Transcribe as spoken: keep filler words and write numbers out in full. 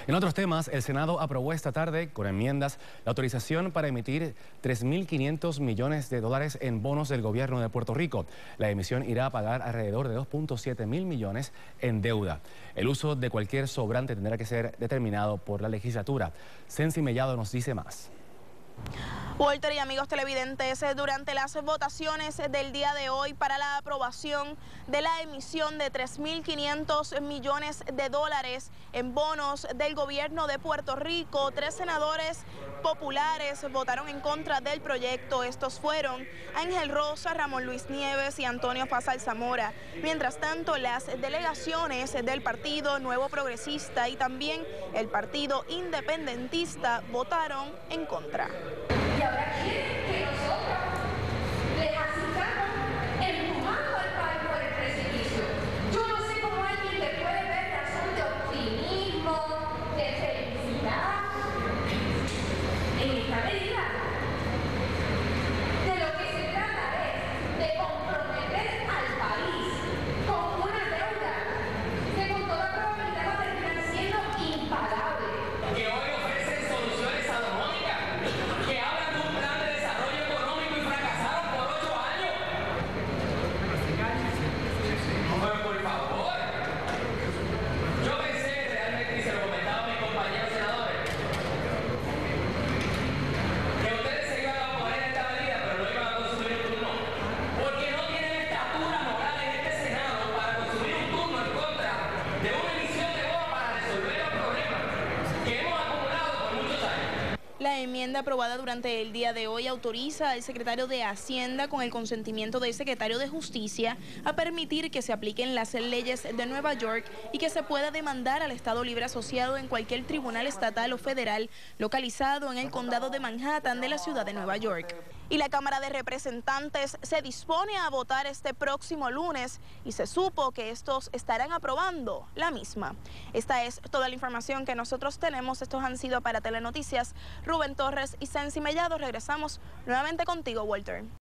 En otros temas, el Senado aprobó esta tarde, con enmiendas, la autorización para emitir tres mil quinientos millones de dólares en bonos del gobierno de Puerto Rico. La emisión irá a pagar alrededor de dos punto siete mil millones en deuda. El uso de cualquier sobrante tendrá que ser determinado por la legislatura. Sensi Mellado nos dice más. Walter y amigos televidentes, durante las votaciones del día de hoy para la aprobación de la emisión de tres mil quinientos millones de dólares en bonos del gobierno de Puerto Rico, tres senadores populares votaron en contra del proyecto. Estos fueron Ángel Rosa, Ramón Luis Nieves y Antonio Fasal Zamora. Mientras tanto, las delegaciones del Partido Nuevo Progresista y también el Partido Independentista votaron en contra. Y ahora quieren que nosotros les asistamos empujando al país por el precipicio. Yo no sé cómo alguien le puede ver razón de optimismo, de felicidad en esta medida. De lo que se trata es de comprometer al país con una deuda que con toda probabilidad va a terminar siendo impagable. Que hoy ofrecen soluciones salomónicas, que hablan de un plan de desarrollo económico y fracasaron por ocho años. Pero por favor, yo pensé realmente, y se lo comentaba a mis compañeros senadores, que ustedes se iban a oponer a esta medida, pero no iban a consumir un turno, porque no tienen estatura moral en este Senado para consumir un turno en contra de una emisión de bonos para resolver los problemas que hemos acumulado por muchos años. La enmienda aprobada durante el día de hoy autoriza al secretario de Hacienda, con el consentimiento del secretario de Justicia, a permitir que se apliquen las leyes de Nueva York y que se pueda demandar al Estado Libre Asociado en cualquier tribunal estatal o federal localizado en el condado de Manhattan de la ciudad de Nueva York. Y la Cámara de Representantes se dispone a votar este próximo lunes y se supo que estos estarán aprobando la misma. Esta es toda la información que nosotros tenemos. Estos han sido para Telenoticias Rubén Torres y Sensi Mellado. Regresamos nuevamente contigo, Walter.